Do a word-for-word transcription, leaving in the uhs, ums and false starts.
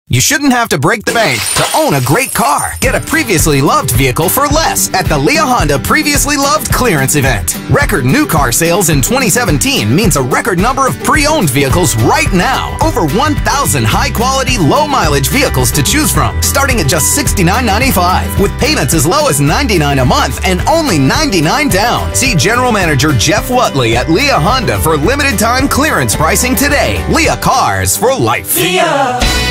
You shouldn't have to break the bank to own a great car. Get a previously loved vehicle for less at the Leah Honda Previously Loved Clearance Event. Record new car sales in twenty seventeen means a record number of pre-owned vehicles right now. Over one thousand high-quality, low-mileage vehicles to choose from, starting at just sixty-nine ninety-five, with payments as low as ninety-nine a month and only ninety-nine down. See General Manager Jeff Wutley at Leah Honda for limited-time clearance pricing today. Leah Cars for life. Leah.